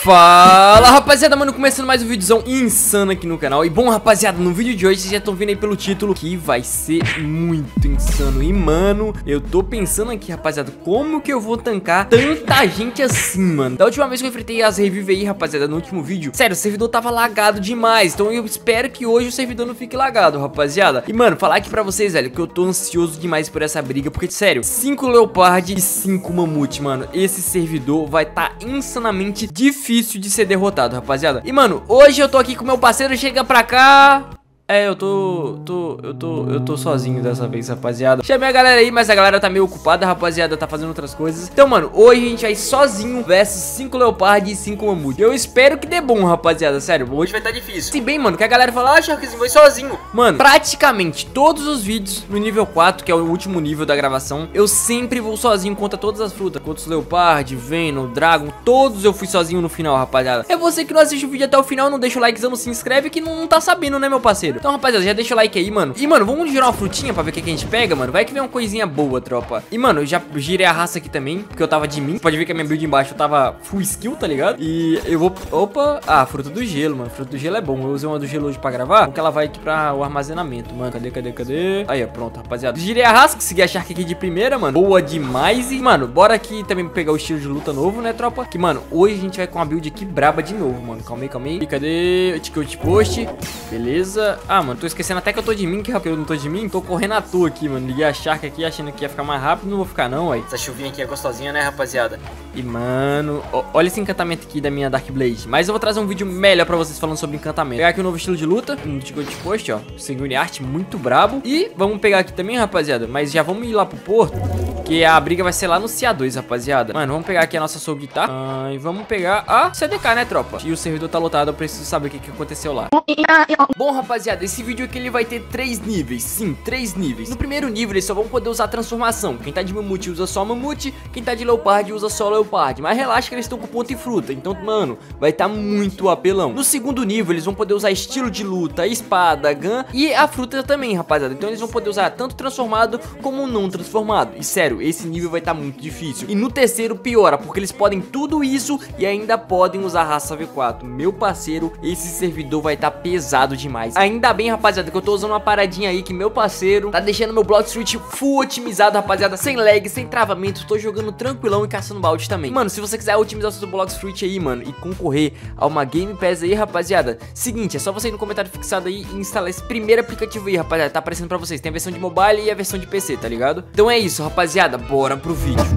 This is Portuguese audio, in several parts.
Fala rapaziada, mano, começando mais um vídeozão insano aqui no canal. E bom rapaziada, no vídeo de hoje vocês já estão vendo aí pelo título que vai ser muito insano. E mano, eu tô pensando aqui rapaziada, como que eu vou tancar tanta gente assim, mano. Da última vez que eu enfrentei as revive aí rapaziada, no último vídeo, sério, o servidor tava lagado demais. Então eu espero que hoje o servidor não fique lagado, rapaziada. E mano, falar aqui pra vocês, velho, que eu tô ansioso demais por essa briga. Porque sério, 5 leopard e 5 mamute, mano. Esse servidor vai tá insanamente difícil de ser derrotado, rapaziada. E mano, hoje eu tô aqui com meu parceiro, chega pra cá. Eu tô sozinho dessa vez, rapaziada. Chamei a galera aí, mas a galera tá meio ocupada, rapaziada, tá fazendo outras coisas. Então, mano, hoje a gente vai sozinho versus 5 leopard e 5 mamute. Eu espero que dê bom, rapaziada, sério, hoje vai tá difícil. Se bem, mano, que a galera fala, ah, Sharkzinho, vai sozinho. Mano, praticamente todos os vídeos no nível 4, que é o último nível da gravação, eu sempre vou sozinho contra todas as frutas. Contra os leopard, venom, dragon, todos eu fui sozinho no final, rapaziada. É você que não assiste o vídeo até o final, não deixa o likezão, não se inscreve, que não tá sabendo, né, meu parceiro? Então, rapaziada, já deixa o like aí, mano. E, mano, vamos girar uma frutinha pra ver o que a gente pega, mano. Vai que vem uma coisinha boa, tropa. E, mano, eu já girei a raça aqui também, porque eu tava de mim. Pode ver que a minha build embaixo eu tava full skill, tá ligado? E eu vou... Opa! Ah, fruta do gelo, mano. Fruta do gelo é bom. Eu usei uma do gelo hoje pra gravar, porque ela vai aqui pra o armazenamento, mano. Cadê? Aí, ó, pronto, rapaziada. Girei a raça, consegui a Shark aqui de primeira, mano. Boa demais. E, mano, bora aqui também pegar o estilo de luta novo, né, tropa? Que, mano, hoje a gente vai com uma build aqui braba de novo, mano. Calma aí. E cadê? Post. Beleza. Ah, mano, tô esquecendo até que eu tô de mim, que eu não tô de mim. Tô correndo à toa aqui, mano. Liguei a Shark aqui achando que ia ficar mais rápido. Não vou ficar não, aí. Essa chuvinha aqui é gostosinha, né, rapaziada? E, mano, olha esse encantamento aqui da minha Dark Blade. Mas eu vou trazer um vídeo melhor pra vocês falando sobre encantamento. Vou pegar aqui um novo estilo de luta, um de post, ó. Sanguine arte muito brabo. E vamos pegar aqui também, rapaziada. Mas já vamos ir lá pro porto, que a briga vai ser lá no CA2, rapaziada. Mano, vamos pegar aqui a nossa Soul Guitar. E vamos pegar a CDK, né, tropa? E o servidor tá lotado, eu preciso saber o que aconteceu lá. Bom, rapaziada, esse vídeo aqui ele vai ter 3 níveis. Sim, 3 níveis. No primeiro nível eles só vão poder usar transformação. Quem tá de mamute usa só mamute, quem tá de leopard usa só leopard. Mas relaxa que eles estão com ponta e fruta. Então, mano, vai tá muito apelão. No segundo nível eles vão poder usar estilo de luta, espada, gun e a fruta também, rapaziada. Então eles vão poder usar tanto transformado como não transformado. E sério, esse nível vai tá muito difícil. E no terceiro piora, porque eles podem tudo isso e ainda podem usar raça V4. Meu parceiro, esse servidor vai tá pesado demais. Ainda bem, rapaziada, que eu tô usando uma paradinha aí que meu parceiro tá deixando meu Block Street full otimizado, rapaziada, sem lag, sem travamento. Tô jogando tranquilão e caçando balde também. Mano, se você quiser otimizar o seu Block Street aí, mano, e concorrer a uma Game Pass aí, rapaziada, seguinte, é só você ir no comentário fixado aí e instalar esse primeiro aplicativo aí, rapaziada, tá aparecendo pra vocês. Tem a versão de mobile e a versão de PC, tá ligado? Então é isso, rapaziada, bora pro vídeo.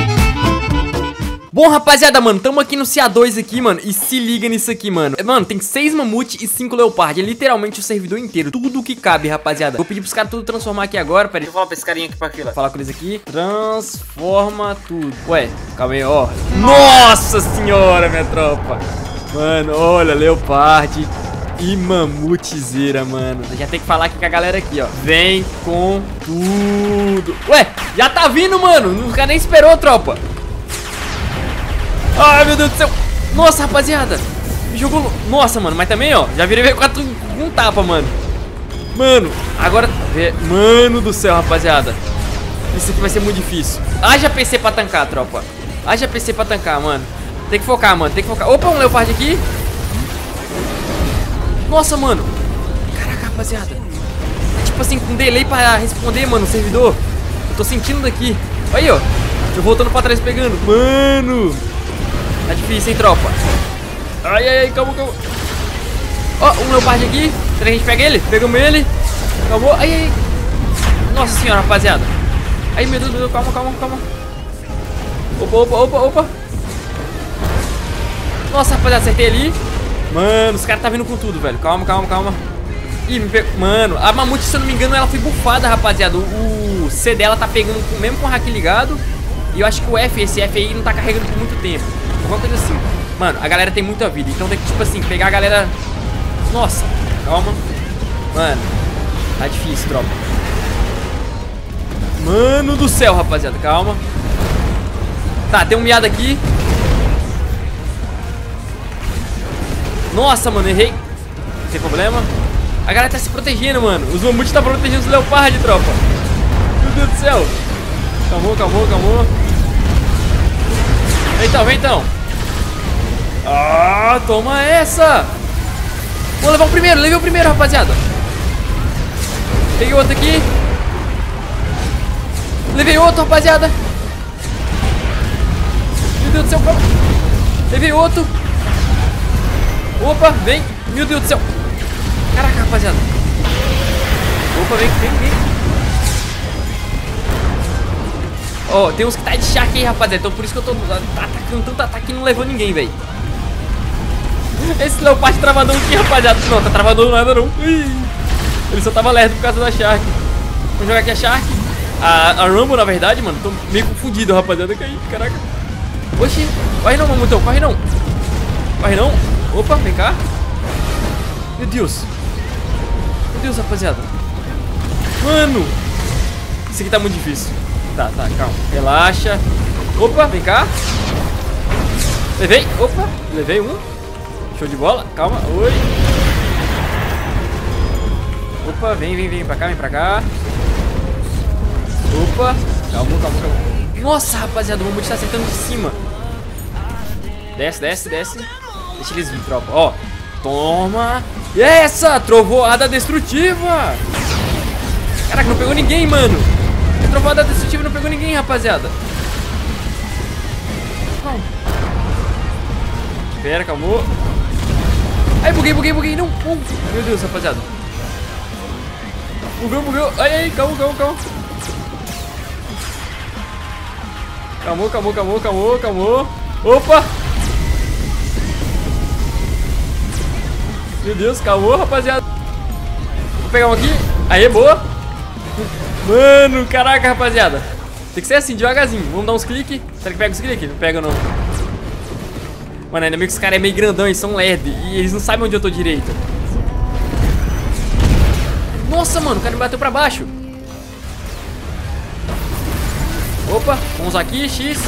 Bom, rapaziada, mano, tamo aqui no CA2 aqui, mano, e se liga nisso aqui, mano. Mano, tem 6 mamute e 5 leopard, é literalmente o servidor inteiro, tudo que cabe, rapaziada. Vou pedir pros caras tudo transformar aqui agora, peraí. Deixa eu falar pra esse carinha aqui pra fila. Falar com eles aqui. Transforma tudo. Ué, calma aí, ó. Nossa senhora, minha tropa. Mano, olha, leopard e mamutezeira, mano. Já tem que falar aqui com a galera aqui, ó. Vem com tudo. Ué, já tá vindo, mano. Não fica nem esperou, tropa. Ai, meu Deus do céu. Nossa, rapaziada. Me jogou... Nossa, mano, mas também, ó, já virei V4 com um tapa, mano. Mano, agora... Mano do céu, rapaziada. Isso aqui vai ser muito difícil. Haja PC pra tancar, tropa. Haja PC pra tancar, mano. Tem que focar, mano, tem que focar. Opa, um leopard aqui. Nossa, mano. Caraca, rapaziada. É tipo assim, com delay pra responder, mano, o servidor. Eu tô sentindo daqui. Olha aí, ó. Eu voltando pra trás pegando. Mano. Tá difícil, hein, tropa. Ai, calma. Ó, um leopard aqui. Será que a gente pega ele? Pegamos ele. Calma. Ai. Nossa senhora, rapaziada. Ai, meu Deus, calma. Opa. Nossa, rapaziada, acertei ali. Mano, os caras tá vindo com tudo, velho. Calma. Ih, me pegou. Mano, a mamute, se eu não me engano, ela foi bufada, rapaziada. O C dela tá pegando mesmo com o hack ligado. E eu acho que esse F aí não tá carregando por muito tempo. Alguma coisa assim. Mano, a galera tem muita vida. Então tem que, tipo assim, pegar a galera... Nossa, calma. Mano, tá difícil, tropa. Mano do céu, rapaziada, calma. Tá, tem um miado aqui. Nossa, mano, errei. Não tem problema. A galera tá se protegendo, mano. Os mamutes tá protegendo os leopard, tropa. Meu Deus do céu. Calmou. Vem então. Ah, toma essa. Vou levar o primeiro, levei o primeiro, rapaziada. Peguei outro aqui. Levei outro, rapaziada. Meu Deus do céu, calma. Levei outro. Opa, vem. Meu Deus do céu. Caraca, rapaziada. Opa, vem. Ó, tem uns que tá de Shark aí, rapaziada. Então por isso que eu tô atacando tanto ataque e não levou ninguém, velho. Esse Leopard travadão aqui, rapaziada. Não, tá travadão nada não. Ele só tava lerdo por causa da Shark. Vamos jogar aqui a Shark. A Rumble, na verdade, mano. Tô meio confundido, rapaziada. Caraca. Oxi. Corre não, mamutão. Corre não. Corre não. Opa, vem cá. Meu Deus. Meu Deus, rapaziada. Mano. Isso aqui tá muito difícil. Tá, calma. Relaxa. Opa, vem cá. Levei. Opa, levei um. Show de bola. Calma. Oi. Opa, vem pra cá, vem pra cá. Opa. Calma. Nossa, rapaziada, o mamute tá acertando de cima. Desce. Deixa eles vir, tropa. Ó. Toma. E essa trovoada destrutiva. Caraca, não pegou ninguém, mano. A trovoada destrutiva não pegou ninguém, rapaziada. Calma. Espera, calmou. Ai, buguei. Não. Meu Deus, rapaziada. Bugou. Ai, calma. Calmou. Opa. Meu Deus, calmou, rapaziada. Vou pegar um aqui. Aê, boa. Mano, caraca, rapaziada. Tem que ser assim, devagarzinho. Vamos dar uns cliques. Será que pega os cliques? Não pega, não. Mano, ainda meio que os caras é meio grandão, eles são lerdos. E eles não sabem onde eu tô direito. Nossa, mano, o cara me bateu pra baixo. Opa, vamos aqui, X.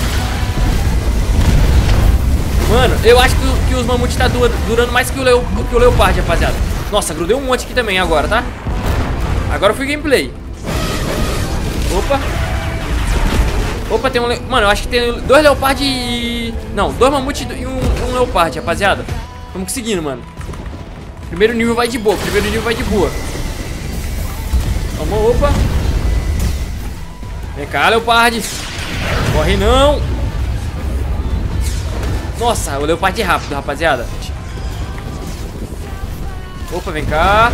Mano, eu acho que os mamutes tá durando mais que o Leopard, rapaziada. Nossa, grudei um monte aqui também agora, tá? Agora eu fui gameplay. Opa, tem um... Mano, eu acho que tem 2 Leopard e... Não, 2 mamutes e um Leopard, rapaziada. Vamos conseguindo, mano. Primeiro nível vai de boa. Vamos, opa. Vem cá, Leopard. Corre não. Nossa, o Leopard é rápido, rapaziada. Opa, vem cá.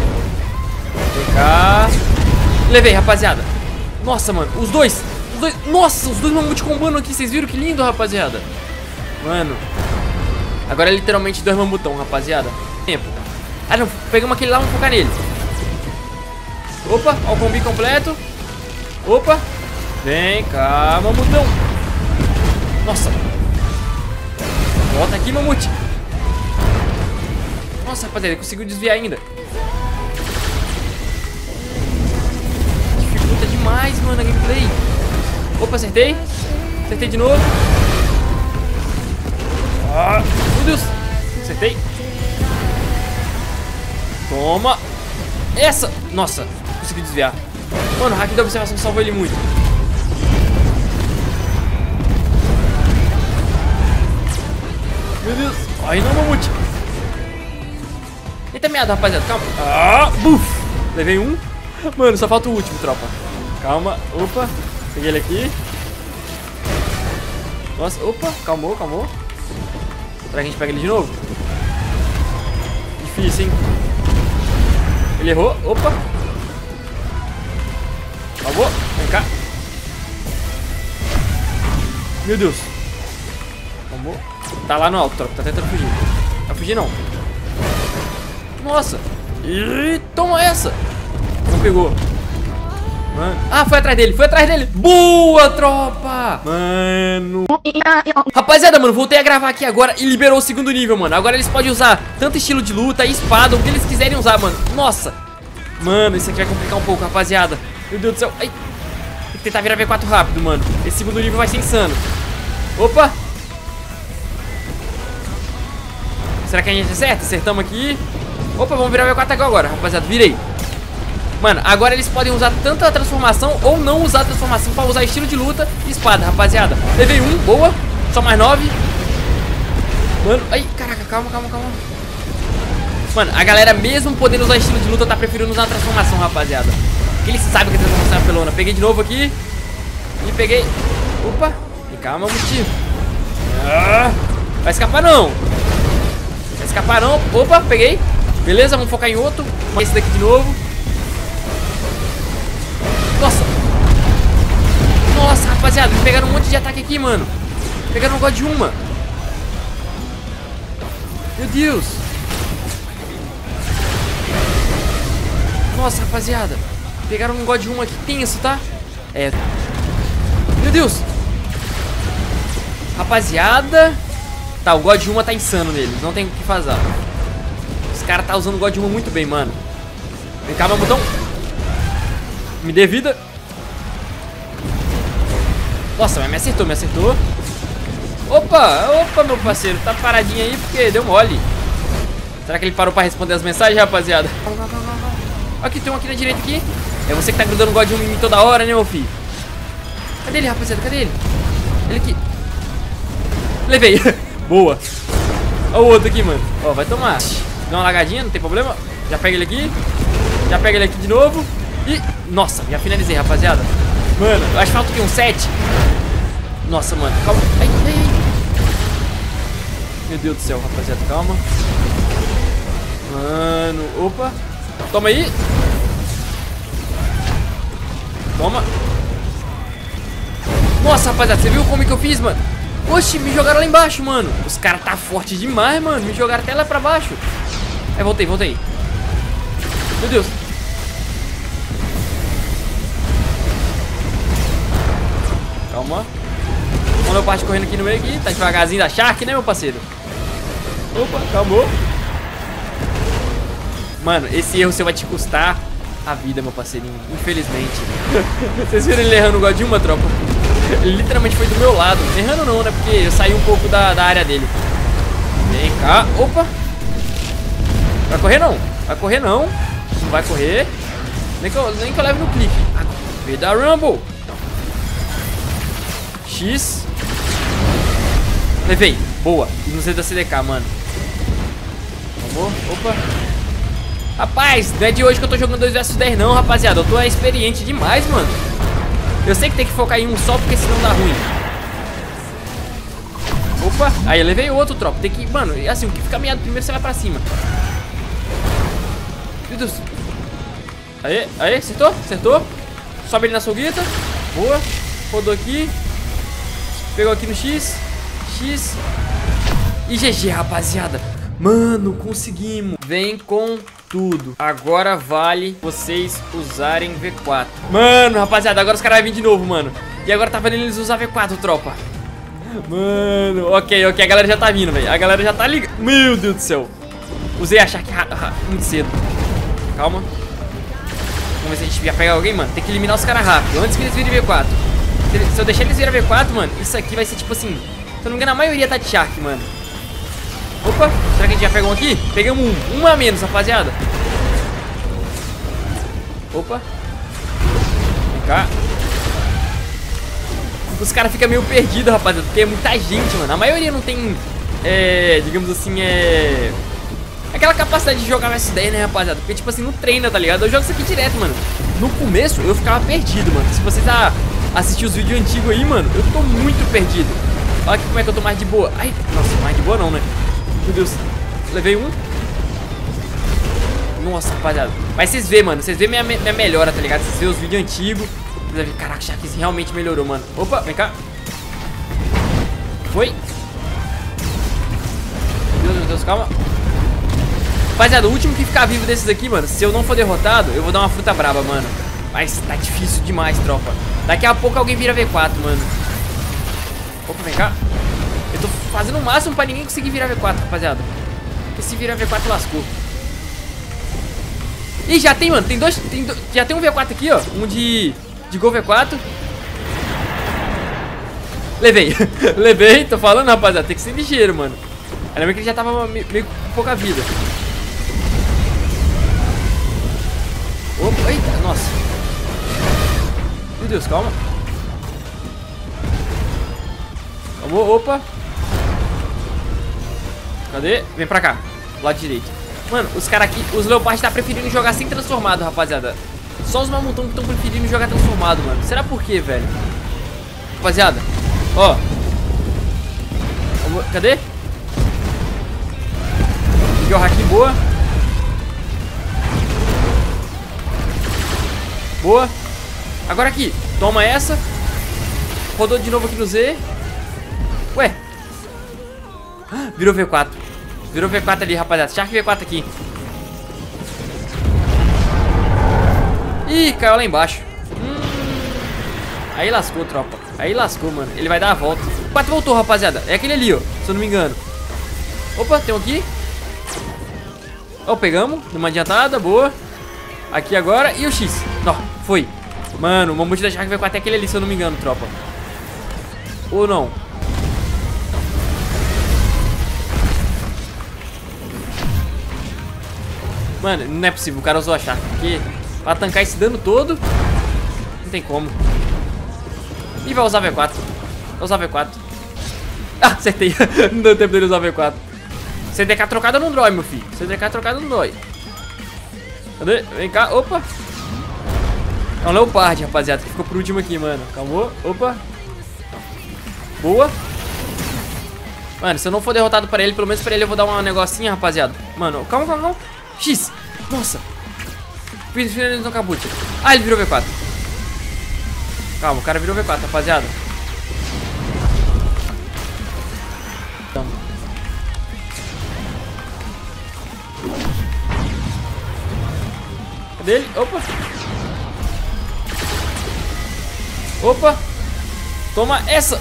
Levei, rapaziada. Nossa, mano, os dois. Nossa, os dois mamutes combando aqui. Vocês viram que lindo, rapaziada? Mano. Agora é literalmente 2 mamutão, rapaziada. Tempo. Ah, não, pegamos aquele lá, vamos focar nele. Opa, ó o combi completo. Opa. Vem cá, mamutão. Nossa. Volta aqui, mamute. Nossa, rapaziada, ele conseguiu desviar ainda. Dificulta demais, mano, a gameplay. Opa, acertei. Acertei de novo. Ah, meu Deus. Acertei. Toma. Essa. Nossa, consegui desviar. Mano, o hack da observação salvou ele muito. Meu Deus. Ai, não, mamute. Eita merda, rapaziada. Calma. Ah, buf. Levei um. Mano, só falta o último, tropa. Calma. Opa. Peguei ele aqui. Nossa, opa. Calmou. Será que a gente pega ele de novo? Difícil, hein? Ele errou. Opa. Calmou. Vem cá. Meu Deus. Calmou. Tá lá no alto, tropa. Tá tentando fugir. Vai fugir, não. Nossa. Ih, toma essa. Não pegou. Mano. Ah, foi atrás dele. Boa, tropa. Mano. Rapaziada, mano, voltei a gravar aqui agora e liberou o 2º nível, mano. Agora eles podem usar tanto estilo de luta, espada, o que eles quiserem usar, mano. Nossa. Mano, isso aqui vai complicar um pouco, rapaziada. Meu Deus do céu. Ai. Tem que tentar virar V4 rápido, mano. Esse 2º nível vai ser insano. Opa. Será que a gente acerta? Acertamos aqui. Opa, vamos virar V4 agora, rapaziada. Virei. Mano, agora eles podem usar tanto a transformação ou não usar a transformação pra usar estilo de luta e espada, rapaziada. Levei um, boa. Só mais 9. Mano, ai, caraca. calma. Mano, a galera mesmo podendo usar estilo de luta tá preferindo usar a transformação, rapaziada. Porque eles sabem que a transformação é apelona. Peguei de novo aqui. E peguei. Opa. E calma, motivo. Vai escapar não. Vai escapar não. Opa, peguei. Beleza, vamos focar em outro. Esse daqui de novo. Nossa, rapaziada, me pegaram um monte de ataque aqui, mano. Pegaram um God de uma. Meu Deus. Nossa, rapaziada, pegaram um God de uma aqui tenso, tá? É. Meu Deus. Rapaziada. Tá, o God de uma tá insano neles. Não tem o que fazer. Os caras tá usando o God de uma muito bem, mano. Vem cá, mamutão. Me dê vida. Nossa, mas me acertou. Opa, meu parceiro. Tá paradinho aí porque deu mole. Será que ele parou pra responder as mensagens, rapaziada? Aqui, tem um aqui na direita aqui. É você que tá grudando o God de um em mim toda hora, né, meu filho? Cadê ele, rapaziada? Cadê ele? Ele aqui. Levei. Boa. Olha o outro aqui, mano. Ó, vai tomar. Dá uma lagadinha, não tem problema. Já pega ele aqui. Já pega ele aqui de novo. E... Nossa, já finalizei, rapaziada. Mano, eu acho que falta aqui um 7. Nossa, mano. Calma. Ai. Meu Deus do céu, rapaziada. Calma. Mano. Opa. Toma aí. Toma. Nossa, rapaziada. Você viu como que eu fiz, mano? Oxi, me jogaram lá embaixo, mano. Os caras tá forte demais, mano. Me jogaram até lá pra baixo. Aí, voltei. Meu Deus. Calma. O Leopard correndo aqui no meio aqui. Tá devagarzinho da Shark, né, meu parceiro? Opa, calmou. Mano, esse erro seu vai te custar a vida, meu parceirinho. Infelizmente. Vocês viram ele errando o God de uma, tropa? Ele literalmente foi do meu lado. Errando não, né? Porque eu saí um pouco da área dele. Vem cá. Opa. Vai correr não. Vai correr não. Não vai correr. Nem que eu leve no clique. Veio da Rumble. X. Levei. Boa. E não sei da CDK, mano. Vamos. Opa. Rapaz, não é de hoje que eu tô jogando 2 vs 10 não, rapaziada. Eu tô experiente demais, mano. Eu sei que tem que focar em um só, porque senão dá ruim. Opa. Aí, eu levei outro, tropa. Tem que... Mano, assim, o que fica meado primeiro, você vai pra cima. Meu Deus. Aí, acertou? Acertou. Sobe ele na soguita. Boa. Rodou aqui. Pegou aqui no X. X. E GG, rapaziada. Mano, conseguimos. Vem com tudo. Agora vale vocês usarem V4. Mano, rapaziada, agora os caras vão vir de novo, mano. E agora tá valendo eles usar V4, tropa. Mano, ok, a galera já tá vindo, velho. A galera já tá ligando. Meu Deus do céu. Usei a Shark muito cedo. Calma. Vamos ver se a gente já pega alguém, mano. Tem que eliminar os caras rápido, antes que eles virem V4. Se eu deixar eles virem V4, mano, isso aqui vai ser tipo assim. Se eu não me engano, a maioria tá de Shark, mano. Opa, será que a gente já pegou um aqui? Pegamos um a menos, rapaziada. Opa. Vem cá. Os caras ficam meio perdidos, rapaziada, porque é muita gente, mano. A maioria não tem, digamos assim, aquela capacidade de jogar vs 10, né, rapaziada? Porque, tipo assim, não treina, tá ligado? Eu jogo isso aqui direto, mano. No começo, eu ficava perdido, mano. Se vocês assistirem os vídeos antigos aí, mano, eu tô muito perdido. Olha aqui como é que eu tô mais de boa. Ai, nossa, mais de boa não, né? Meu Deus, levei um. Nossa, rapaziada. Mas vocês vê, mano, vocês vê minha melhora, tá ligado? Vocês vê os vídeos antigos. Vocês vão ver, caraca, o Shark realmente melhorou, mano. Opa, vem cá. Foi. Meu Deus, calma. Rapaziada, o último que ficar vivo desses aqui, mano, se eu não for derrotado, eu vou dar uma fruta braba, mano. Mas tá difícil demais, tropa. Daqui a pouco alguém vira V4, mano. Opa, vem cá. Eu tô fazendo o máximo pra ninguém conseguir virar V4, rapaziada. Porque se virar V4, lascou. Ih, já tem, mano. Já tem um V4 aqui, ó. Um de Gol V4. Levei. Levei, tô falando, rapaziada. Tem que ser ligeiro, mano. Lembra que ele já tava meio com pouca vida. Opa, eita, nossa. Meu Deus, calma. Calma, opa. Cadê? Vem pra cá. Lado direito. Mano, os caras aqui, os leopardos tá preferindo jogar sem transformado, rapaziada. Só os mamutão que estão preferindo jogar transformado, mano. Será por quê, velho? Rapaziada, ó. Cadê? Peguei o haki, boa. Boa. Agora aqui, toma essa. Rodou de novo aqui no Z. Ué. Virou V4. Virou V4 ali, rapaziada. Shark V4 aqui. Ih, caiu lá embaixo. Aí lascou, tropa. Aí lascou, mano. Ele vai dar a volta. O 4 voltou, rapaziada. É aquele ali, ó. Se eu não me engano. Opa, tem um aqui. Ó, pegamos. Numa adiantada, boa. Aqui agora. E o X. Não, foi. Mano, o mamute da Shark V4 é aquele ali, se eu não me engano, tropa. Ou não? Mano, não é possível. O cara usou a Shark. Porque pra tancar esse dano todo, não tem como. E vai usar V4. Vai usar V4. Ah, acertei. Não deu tempo dele usar V4. CDK trocada não dói, meu filho. CDK trocada não dói. Cadê? Vem cá. Opa. É um leopard, rapaziada, que ficou por último aqui, mano. Calmou. Opa. Boa. Mano, se eu não for derrotado pra ele, pelo menos pra ele eu vou dar um negocinho, rapaziada. Mano, calma, calma, calma. X. Nossa. Finalizou no Kabuto. Ah, ele virou V4. Calma, o cara virou V4, rapaziada. Tamo. Cadê ele? Opa. Opa. Toma essa.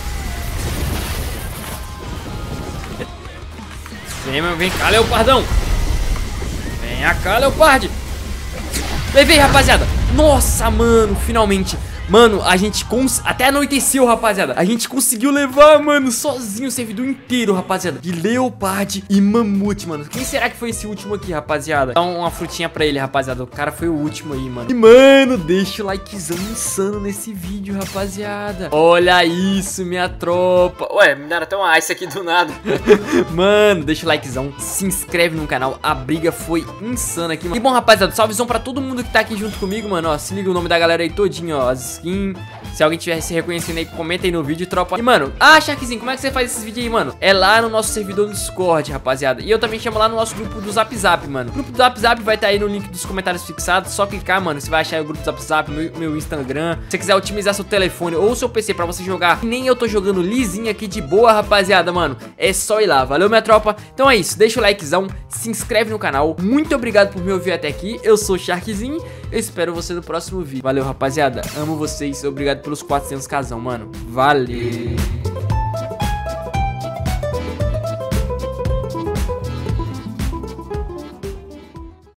Vem cá, leopardão. Vem cá, leoparde. Levei, rapaziada. Nossa, mano, finalmente. Mano, a gente até anoiteceu, rapaziada. A gente conseguiu levar, mano, sozinho o servidor inteiro, rapaziada, de leopard e mamute, mano. Quem será que foi esse último aqui, rapaziada? Dá uma frutinha pra ele, rapaziada. O cara foi o último aí, mano. E, mano, deixa o likezão insano nesse vídeo, rapaziada. Olha isso, minha tropa. Ué, me deram até uma ice aqui do nada. Mano, deixa o likezão, se inscreve no canal. A briga foi insana aqui, mano. E bom, rapaziada, salvezão pra todo mundo que tá aqui junto comigo, mano. Ó, se liga o nome da galera aí todinho, ó. Skin. Se alguém tiver se reconhecendo aí, comenta aí no vídeo, tropa. E, mano, Sharkzinho, como é que você faz esses vídeos aí, mano? É lá no nosso servidor do Discord, rapaziada. E eu também chamo lá no nosso grupo do Zap Zap, mano. O grupo do Zap Zap vai estar aí no link dos comentários fixados. Só clicar, mano, você vai achar o grupo do Zap Zap, meu Instagram. Se você quiser otimizar seu telefone ou seu PC pra você jogar, que nem eu tô jogando lisinho aqui de boa, rapaziada, mano, é só ir lá. Valeu, minha tropa? Então é isso, deixa o likezão, se inscreve no canal. Muito obrigado por me ouvir até aqui. Eu sou o Sharkzinho. Eu espero você no próximo vídeo. Valeu, rapaziada. Amo vocês. Obrigado pelos 400 casão, mano. Valeu.